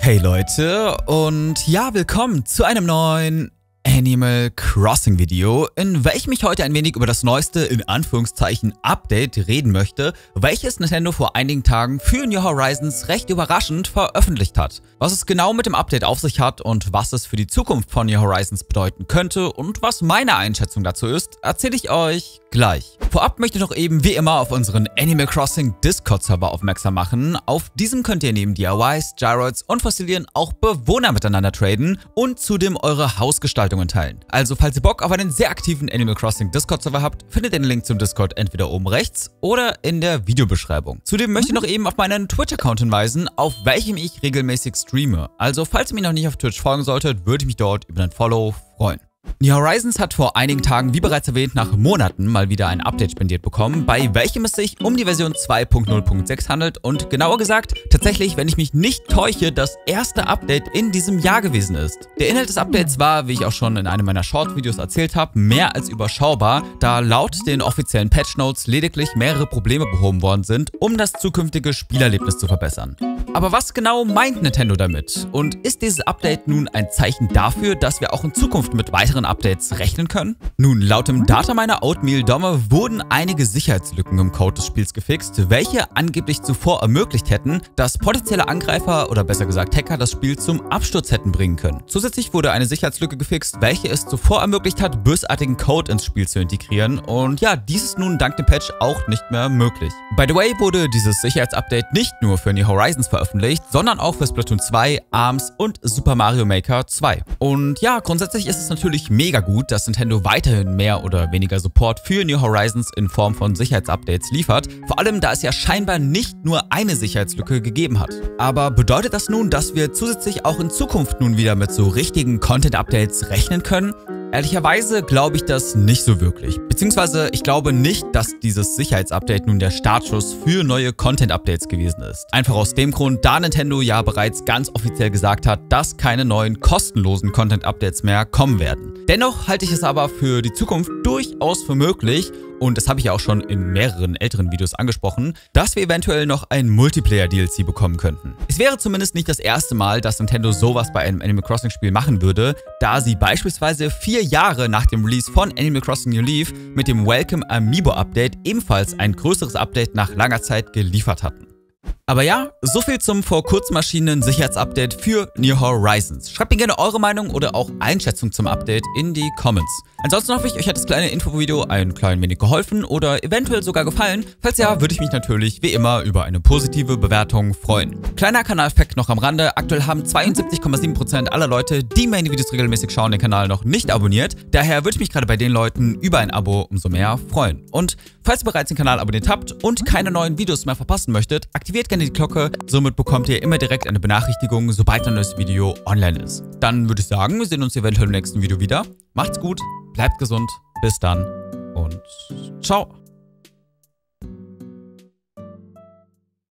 Hey Leute und ja, willkommen zu einem neuen Animal Crossing Video, in welchem ich heute ein wenig über das neueste, in Anführungszeichen, Update reden möchte, welches Nintendo vor einigen Tagen für New Horizons recht überraschend veröffentlicht hat. Was es genau mit dem Update auf sich hat und was es für die Zukunft von New Horizons bedeuten könnte und was meine Einschätzung dazu ist, erzähle ich euch gleich. Vorab möchte ich noch eben wie immer auf unseren Animal Crossing Discord-Server aufmerksam machen. Auf diesem könnt ihr neben DIYs, Gyroids und Fossilien auch Bewohner miteinander traden und zudem eure Hausgestaltungen teilen. Also falls ihr Bock auf einen sehr aktiven Animal Crossing Discord-Server habt, findet ihr den Link zum Discord entweder oben rechts oder in der Videobeschreibung. Zudem möchte ich noch eben auf meinen Twitch-Account hinweisen, auf welchem ich regelmäßig streame. Also falls ihr mir noch nicht auf Twitch folgen solltet, würde ich mich dort über einen Follow freuen. New Horizons hat vor einigen Tagen, wie bereits erwähnt, nach Monaten mal wieder ein Update spendiert bekommen, bei welchem es sich um die Version 2.0.6 handelt und genauer gesagt, tatsächlich, wenn ich mich nicht täusche, das erste Update in diesem Jahr gewesen ist. Der Inhalt des Updates war, wie ich auch schon in einem meiner Short-Videos erzählt habe, mehr als überschaubar, da laut den offiziellen Patch-Notes lediglich mehrere Probleme behoben worden sind, um das zukünftige Spielerlebnis zu verbessern. Aber was genau meint Nintendo damit? Und ist dieses Update nun ein Zeichen dafür, dass wir auch in Zukunft mit weiteren Updates rechnen können? Nun, laut dem Dataminer Oatmeal-Domme wurden einige Sicherheitslücken im Code des Spiels gefixt, welche angeblich zuvor ermöglicht hätten, dass potenzielle Angreifer oder besser gesagt Hacker das Spiel zum Absturz hätten bringen können. Zusätzlich wurde eine Sicherheitslücke gefixt, welche es zuvor ermöglicht hat, bösartigen Code ins Spiel zu integrieren und ja, dies ist nun dank dem Patch auch nicht mehr möglich. By the way wurde dieses Sicherheitsupdate nicht nur für New Horizons veröffentlicht, sondern auch für Splatoon 2, ARMS und Super Mario Maker 2. Und ja, grundsätzlich ist es natürlich mega gut, dass Nintendo weiterhin mehr oder weniger Support für New Horizons in Form von Sicherheitsupdates liefert, vor allem da es ja scheinbar nicht nur eine Sicherheitslücke gegeben hat. Aber bedeutet das nun, dass wir zusätzlich auch in Zukunft nun wieder mit so richtigen Content-Updates rechnen können? Ehrlicherweise glaube ich das nicht so wirklich. Beziehungsweise ich glaube nicht, dass dieses Sicherheitsupdate nun der Startschuss für neue Content-Updates gewesen ist. Einfach aus dem Grund, da Nintendo ja bereits ganz offiziell gesagt hat, dass keine neuen kostenlosen Content-Updates mehr kommen werden. Dennoch halte ich es aber für die Zukunft durchaus für möglich, und das habe ich ja auch schon in mehreren älteren Videos angesprochen, dass wir eventuell noch ein Multiplayer-DLC bekommen könnten. Es wäre zumindest nicht das erste Mal, dass Nintendo sowas bei einem Animal Crossing-Spiel machen würde, da sie beispielsweise 4 Jahre nach dem Release von Animal Crossing New Leaf mit dem Welcome Amiibo Update ebenfalls ein größeres Update nach langer Zeit geliefert hatten. Aber ja, soviel zum vor kurzem erschienenen Sicherheitsupdate für New Horizons. Schreibt mir gerne eure Meinung oder auch Einschätzung zum Update in die Comments. Ansonsten hoffe ich, euch hat das kleine Infovideo ein klein wenig geholfen oder eventuell sogar gefallen. Falls ja, würde ich mich natürlich wie immer über eine positive Bewertung freuen. Kleiner Kanal-Fact noch am Rande. Aktuell haben 72,7% aller Leute, die meine Videos regelmäßig schauen, den Kanal noch nicht abonniert. Daher würde ich mich gerade bei den Leuten über ein Abo umso mehr freuen. Und falls ihr bereits den Kanal abonniert habt und keine neuen Videos mehr verpassen möchtet, aktiviert gerne die Glocke. Somit bekommt ihr immer direkt eine Benachrichtigung, sobald ein neues Video online ist. Dann würde ich sagen, wir sehen uns eventuell im nächsten Video wieder. Macht's gut, bleibt gesund, bis dann und ciao.